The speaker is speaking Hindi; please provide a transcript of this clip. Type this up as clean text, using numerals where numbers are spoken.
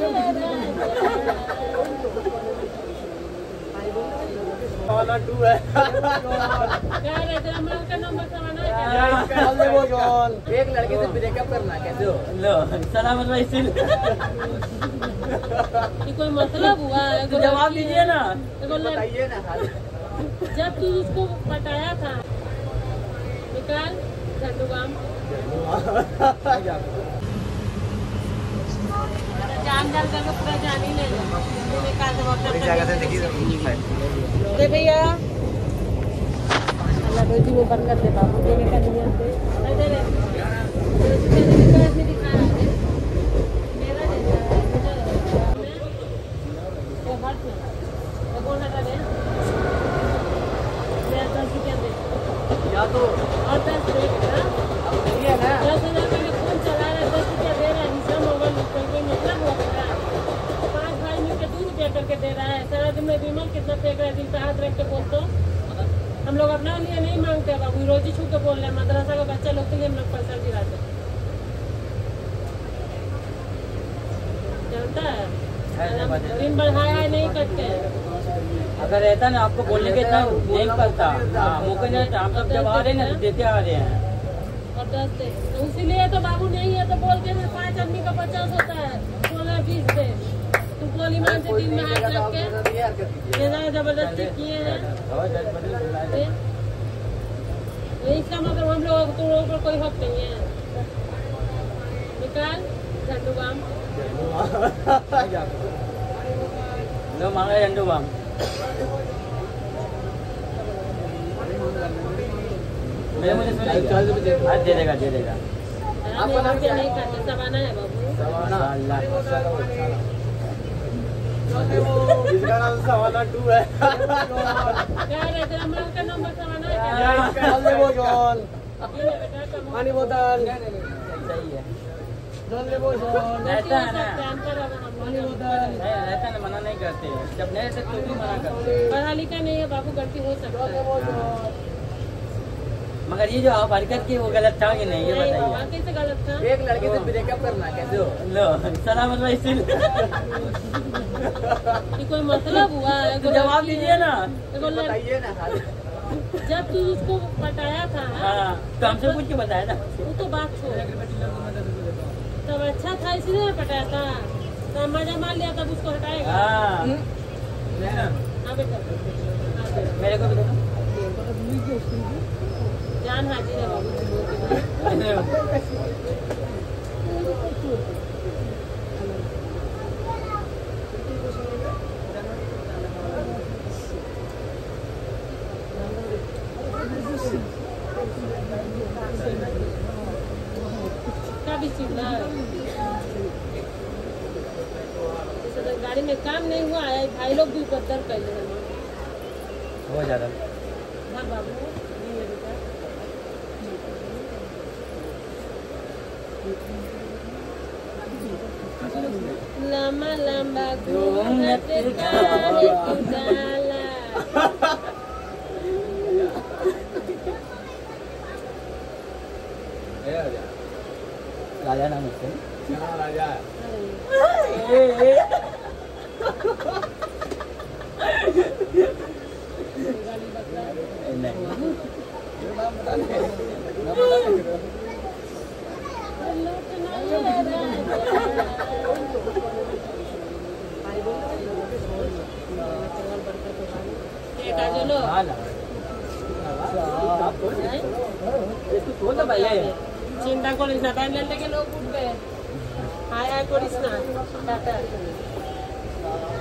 वाला 2 है। एक लड़के से ब्रेकअप करना कैसे हो? लो सलामत भाई सिल। कोई मतलब हुआ है? तो जवाब दीजिए ना। बताइए ना। जब तू उसको पटाया था निकाल झंडूबाम। जान करके पूरा जान ही ले भैया। अल्लाह रोजी में बरकत दे बाबू देने का नियत से। या तो और 10 दे ना 10,000 मैंने फोन चला रहा है, 10 रुपया दे रहा है। हिसाब मोबाइल कोई मतलब हुआ कर 5 भाई मिलकर 2 रुपया करके दे रहा है। सारा दिन में विमल कितना फेंक रहा है, दिल पे हाथ रख के बोलते। हम लोग अपना लिए नहीं मांगते बाबू, रोजी छू के बोल रहे हैं। मदरसा का बच्चा लोग के लिए हम लोग पैसा गिराते जानता है। दिन बढ़ाया नहीं करते हैं। अगर रहता ना आपको बोलने के इतना नहीं करता। मौके नहीं था, हम सब जब आ रहे हैं ना देते आ रहे हैं। और 10 दे तो इसीलिए तो बाबू नहीं है तो बोलते हैं 5 आदमी का 50 होता है, 16-20 दे। तू गोली मान से दिन में हाथ रख के जबरदस्ती किए हैं। इसका मतलब हम लोगों को पर कोई हक नहीं है। निकाल झंडूबाम। लो मांगा झंडूबाम। मुझे दे देगा दे देगा। आपको नाम क्या नहीं करते? सवाना है बाबू। इसका नाम सवाना 2 है। क्या है तेरा माल का नंबर सवाना है क्या? पानी बोतल सही है। रहता है ना रहता है ना, मना नहीं करते। जब नहीं रहते तो भी मना करते। पढ़ा लिखा नहीं है बाबू, गलती हो सकता है। मगर ये जो आप हरकत की वो गलत था कि नहीं ये बताइए। कैसे गलत था? एक लड़के से ब्रेकअप करना कैसे हो? लो सलामत भाई सिल। कोई मतलब हुआ है? तो जवाब दीजिए ना। बताइए ना। जब तू उसको पटाया था तो हमसे पूछ के बताया ना। वो तो बात छोड़, तब अच्छा था इसलिए पटाया था। तो मजा मान लिया तब उसको हटाएगा। हाँ बेटा मेरे को भी देखो। जान हाजिर है बाबू। भी चिल्ला गाड़ी में काम नहीं हुआ है। भाई लोग भी उपद्रव कर रहे हैं बहुत ज्यादा। हाँ बाबू लम्बा लम्बा घूमत काहे तू जाला। राजा नाम उससे राजा चिंता करिस ना, बैन लेके लोग उठ गए। हाय हाय करिस ना टाटा।